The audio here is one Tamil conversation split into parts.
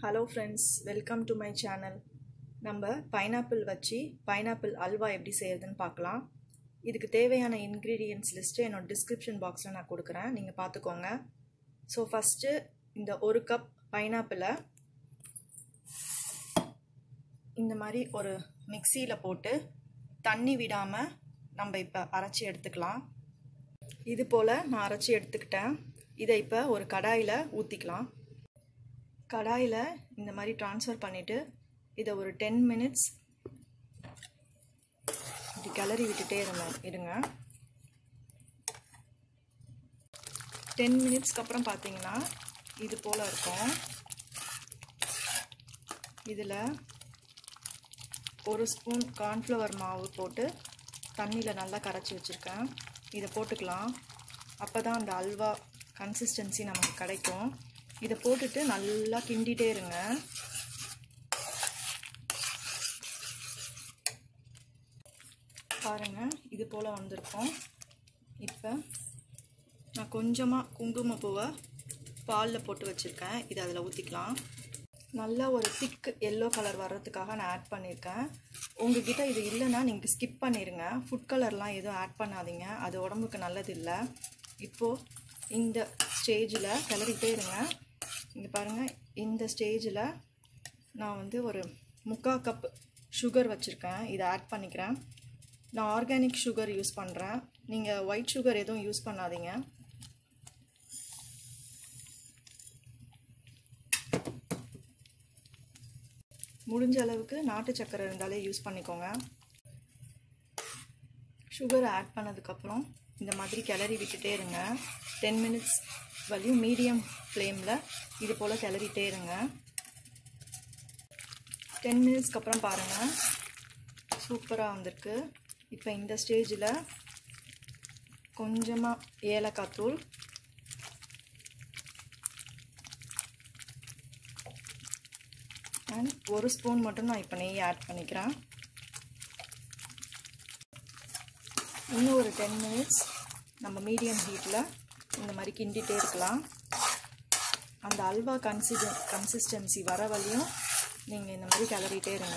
Hello friends, welcome to my channel. நம்ம பைனாப்பிள் வச்சு பைனாப்பிள் அல்வா எப்படி செய்யறதுன்னு பார்க்கலாம். இதுக்கு தேவையான ingredients list என்னோட description boxல நான் கொடுக்கிறேன். நீங்க பார்த்துக்கோங்க. So first இந்த 1 கப் பைனாப்பிளை இந்த மாதிரி ஒரு மிக்ஸில போட்டு தண்ணி விடாம நம்ம இப்ப அரைச்சி எடுத்துக்கலாம். இது போல நான் அரைச்சி எடுத்துக்கிட்டேன். இதை இப்ப ஒரு கடாயில ஊத்திக்கலாம். கடாயில இந்த மாதிரி ட்ரான்ஸ்ஃபர் பண்ணிட்டு இதை ஒரு 10 minutes இப்படி கிளறி விட்டுட்டே இருங்க. 10 minutesக்கு அப்புறம் பார்த்தீங்கன்னா இது போல இருக்கும். இதில் 1 ஸ்பூன் கார்ன்ஃப்ளவர் மாவு போட்டு தண்ணியில் நல்லா கரைச்சி வச்சுருக்கேன். இதை போட்டுக்கலாம். அப்போ தான் அந்த அல்வா கன்சிஸ்டன்சி நமக்கு கிடைக்கும். இதை போட்டுட்டு நல்லா கிண்டிகிட்டே இருங்க. பாருங்கள், இது போல் வந்திருக்கும். இப்போ நான் கொஞ்சமாக குங்குமப்பூவை பாலில் போட்டு வச்சுருக்கேன். இதை அதில் ஊற்றிக்கலாம். நல்லா ஒரு திக் எல்லோ கலர் வர்றதுக்காக நான் ஆட் பண்ணியிருக்கேன். உங்ககிட்ட இது இல்லைன்னா நீங்கள் ஸ்கிப் பண்ணிடுங்க. ஃபுட் கலர்லாம் எதுவும் ஆட் பண்ணாதீங்க, அது உடம்புக்கு நல்லது இல்லை. இப்போது இந்த ஸ்டேஜில் கிளறிட்டே இருங்க. இங்கே பாருங்கள், இந்த ஸ்டேஜில் நான் வந்து ஒரு 3/4 கப் சுகர் வச்சுருக்கேன். இதை ஆட் பண்ணிக்கிறேன். நான் ஆர்கானிக் சுகர் யூஸ் பண்ணுறேன். நீங்கள் ஒயிட் சுகர் எதுவும் யூஸ் பண்ணாதீங்க. முடிஞ்ச அளவுக்கு நாட்டு சக்கரை இருந்தாலே யூஸ் பண்ணிக்கோங்க. சுகரை ஆட் பண்ணதுக்கப்புறம் இந்த மாதிரி கிளறி விட்டுட்டே இருங்க. 10 minutes வரையும் மீடியம் ஃப்ளேமில் இது போல் கிளறிட்டே இருங்க. 10 minutesக்கு அப்புறம் பாருங்கள், சூப்பராக வந்திருக்கு. இப்போ இந்த ஸ்டேஜில் கொஞ்சமாக ஏலக்காய் தூள், அண்ட் 1 ஸ்பூன் மட்டும் நான் இப்போ நெய் ஆட் பண்ணிக்கிறேன். இன்னும் ஒரு 10 minutes நம்ம மீடியம் ஹீட்டில் இந்த மாதிரி கிண்டிகிட்டே இருக்கலாம். அந்த அல்வா கன்சிஸ்டன்சி வர வரையும் நீங்கள் இந்த மாதிரி கிளறிட்டே இருங்க.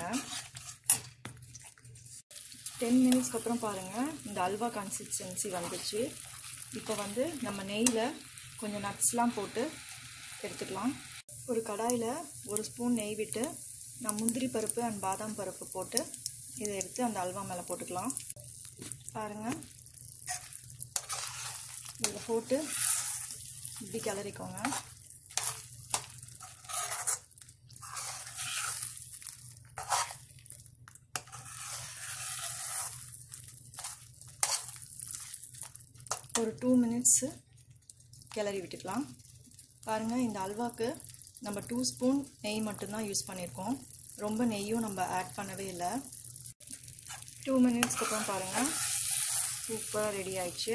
10 minutesக்கு அப்புறம் பாருங்கள், இந்த அல்வா கன்சிஸ்டன்சி வந்துச்சு. இப்போ வந்து நம்ம நெய்யில் கொஞ்சம் நட்ஸ்லாம் போட்டு எடுத்துக்கலாம். ஒரு கடாயில் 1 ஸ்பூன் நெய் விட்டு நான் முந்திரி பருப்பு அண்ட் பாதாம் பருப்பு போட்டு இதை எடுத்து அந்த அல்வா மேலே போட்டுக்கலாம். பாருங்கள், இதை போட்டு இப்படி கிளறிக்கோங்க. ஒரு 2 minutes கிளறி விட்டுக்கலாம். பாருங்கள், இந்த அல்வாக்கு நம்ம 2 ஸ்பூன் நெய் மட்டும்தான் யூஸ் பண்ணியிருக்கோம். ரொம்ப நெய்யும் நம்ம ஆட் பண்ணவே இல்லை. 2 minutesக்கு அப்புறம் பாருங்கள், சூப்பராக ரெடி ஆயிடுச்சு.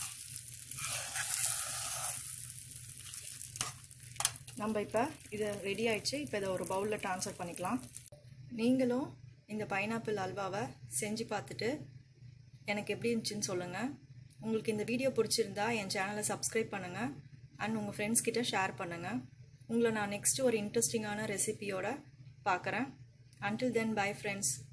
நம்ம இப்போ இது ரெடி ஆயிடுச்சு. இப்போ இதை ஒரு பவுலில் ட்ரான்ஸ்ஃபர் பண்ணிக்கலாம். நீங்களும் இந்த பைனாப்பிள் அல்வாவை செஞ்சு பார்த்துட்டு எனக்கு எப்படி இருந்துச்சுன்னு சொல்லுங்கள். உங்களுக்கு இந்த வீடியோ பிடிச்சிருந்தா என் சேனலை சப்ஸ்கிரைப் பண்ணுங்கள் அண்ட் உங்கள் ஃப்ரெண்ட்ஸ் கிட்ட ஷேர் பண்ணுங்கள். உங்களை நான் நெக்ஸ்ட்டு ஒரு இன்ட்ரெஸ்டிங்கான ரெசிபியோட பார்க்குறேன். Until then, bye friends.